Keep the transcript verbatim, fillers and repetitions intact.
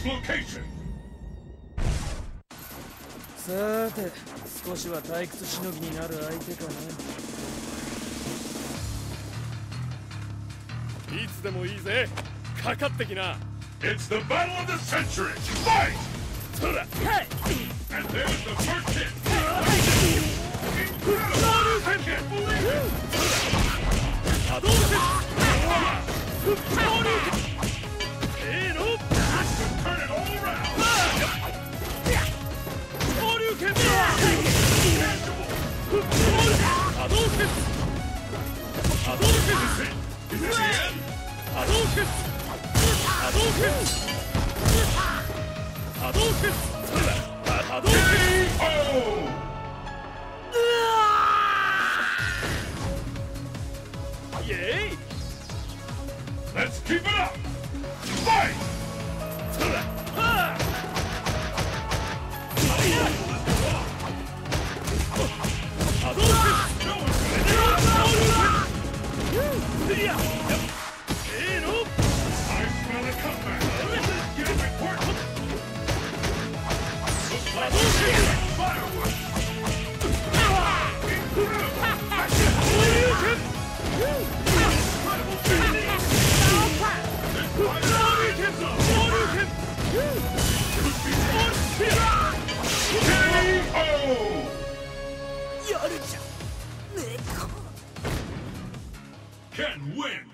location. さて、少しは退屈しのぎになる相手かな。 いつでもいいぜ。かかってきな。 It's the battle of the century. Fight! そら。 And there's the first hit. Incredible! I can't believe it. 波動拳。せーの。 Turn it all around. 昇竜拳。波動拳。波動拳。 Is this the end? 波動拳。波動拳。波動拳。波動拳。 Yay! Let's keep it up. Fight! I smell a comeback. Get it important. Looks like fireworks. Incredible technique. This fighter is up. K O. やるじゃん。ねえか。 Can win.